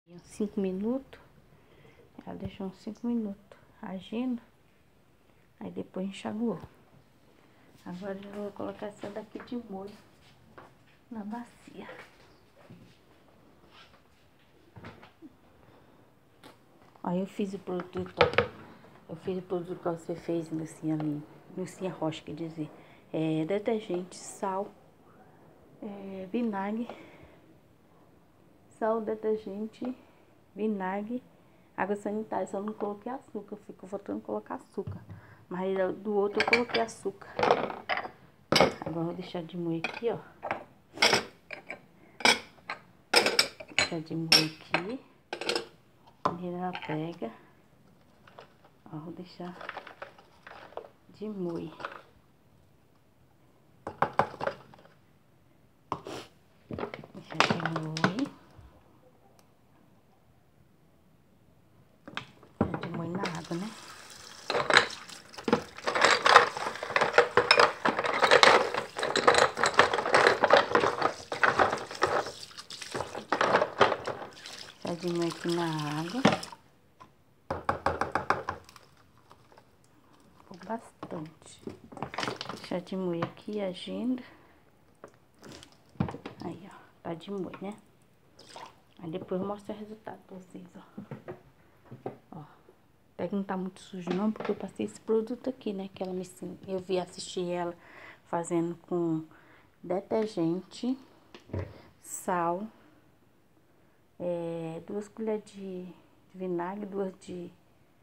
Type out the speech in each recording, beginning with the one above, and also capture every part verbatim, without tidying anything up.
Cinco minutos. Ela deixou uns cinco minutos agindo. Aí depois enxaguou. Agora eu vou colocar essa daqui de molho na bacia. Aí eu fiz o produto, ó. Eu fiz o produto que você fez, Lucinha ali. Lucinha Rocha, quer dizer. É, detergente, sal, é, vinagre. Sal, detergente, vinagre, água sanitária. Só não coloquei açúcar, eu fico voltando a colocar açúcar. Mas do outro eu coloquei açúcar. Agora eu vou deixar de moer aqui, ó. Deixar de moer aqui. Primeiro ela pega. Ó, vou deixar de moer. Deixar de moer. Deixar de moer na água, né? De moer aqui na água. Vou bastante. Deixar de moer aqui agindo. Aí, ó. Tá de moer, né? Aí depois eu mostro o resultado pra vocês, ó. Ó. Até que não tá muito sujo não, porque eu passei esse produto aqui, né? Que ela me ensinou. Eu vi assistir ela fazendo com detergente, sal, É, duas colheres de vinagre, duas de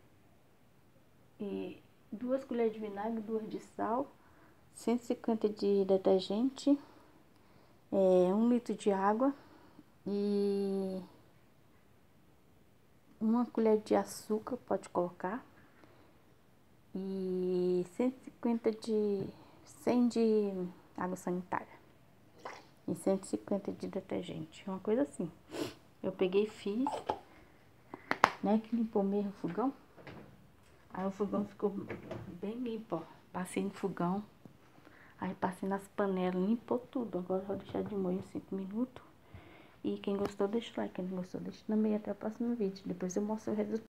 e duas colheres de vinagre, duas de sal, cento e cinquenta de detergente, é, um litro de água e uma colher de açúcar, pode colocar, e cento e cinquenta de cem de água sanitária e cento e cinquenta de detergente, uma coisa assim. Eu peguei e fiz, né, que limpou mesmo o fogão. Aí o fogão ficou bem limpo, ó. Passei no fogão, aí passei nas panelas, limpou tudo. Agora eu vou deixar de moer cinco minutos. E quem gostou, deixa o like. Quem não gostou, deixa também. Até o próximo vídeo. Depois eu mostro o resultado.